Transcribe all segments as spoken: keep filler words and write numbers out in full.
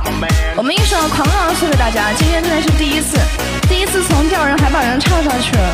我们一首《狂浪》送给大家，今天真的是第一次，第一次从吊人还把人唱上去了。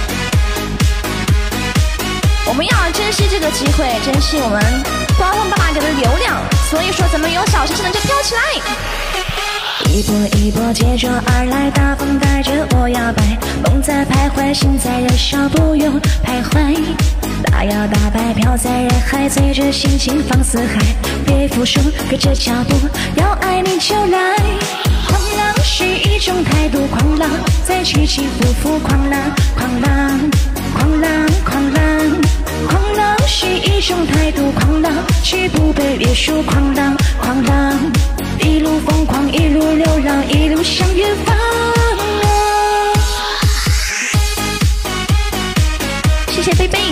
我们要珍惜这个机会，珍惜我们官方爸爸给的流量，所以说咱们有小星星的就飘起来。一波一波接踵而来，大风带着我摇摆，梦在徘徊，心在燃烧，不用徘徊。大摇大摆飘在人海，随着心情放四海，别服输，跟着脚步，要爱你就来。狂浪是一种态度，狂浪在起起伏伏，狂浪狂浪狂浪狂浪狂浪是一种态度，狂浪是不被约束，狂浪狂浪一路疯狂，一路流浪，一路向远方。谢谢贝贝。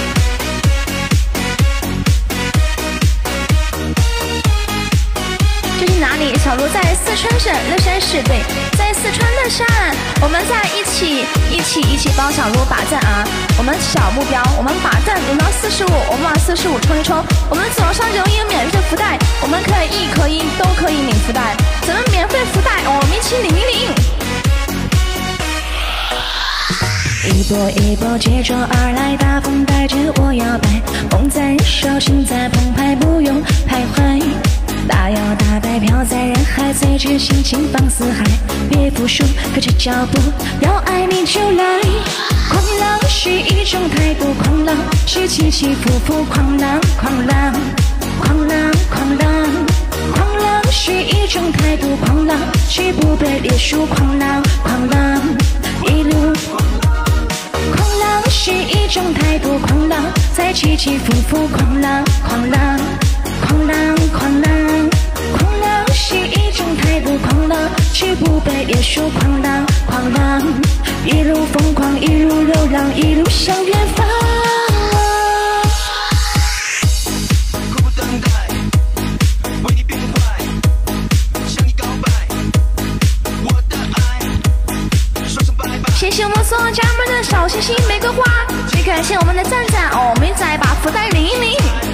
这是哪里？小卢在四川省乐山市，对，在四川乐山，我们在一起一起一起帮小卢把赞啊！我们小目标，我们把赞领到四十五，我们往四十五冲一冲。我们左上角有免费福袋，我们可以一可一都可以领福袋，咱们免费福袋，我们一起领一领。一波一波接踵而来，大风带着我摇摆，梦在燃烧，心在澎湃，不用徘徊。大摇大摆飘在人海，随着心情放四海，别服输，跟着脚步，要爱你就来。狂浪是一种态度，狂浪是起起伏伏，狂浪狂浪狂浪狂浪狂浪是一种态度，狂浪是不被约束，狂浪狂浪一路。狂浪是一种态度，狂浪在起起伏伏，狂浪狂浪狂浪狂浪狂浪是一种态度，狂浪是不被约束，狂浪狂浪一路疯狂，一路流浪，一路向远方。谢谢我们所有家人们的小心心玫瑰花，也感谢我们的赞赞哦，我们再把福袋领一领。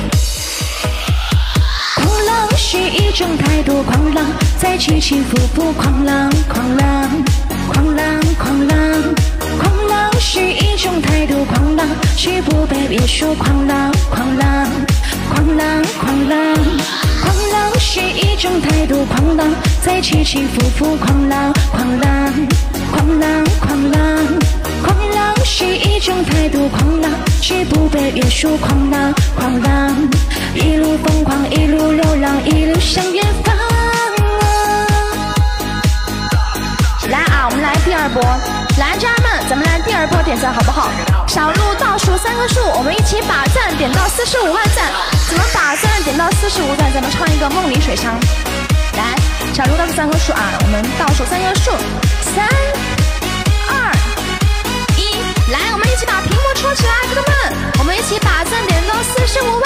狂浪是一种态度，狂浪在起起伏伏，狂浪狂浪狂浪狂浪狂浪是一种态度，狂浪是不被约束，狂浪狂浪狂浪狂浪狂浪是一种态度，狂浪在起起伏伏，狂浪狂浪狂浪狂浪狂浪是一种态度，狂浪是不被约束，狂浪狂浪一路疯狂，一路流浪，一路向远方。来啊，我们来第二波，来家人们，咱们来第二波点赞好不好？小鹿倒数三个数，我们一起把赞点到四十五万赞。怎么把赞点到四十五赞？咱们唱一个梦里水乡。来，小鹿倒数三个数啊，我们倒数三个数，三二一，来，我们一起把屏幕抽起来，哥哥们，我们一起把赞点到四十五万。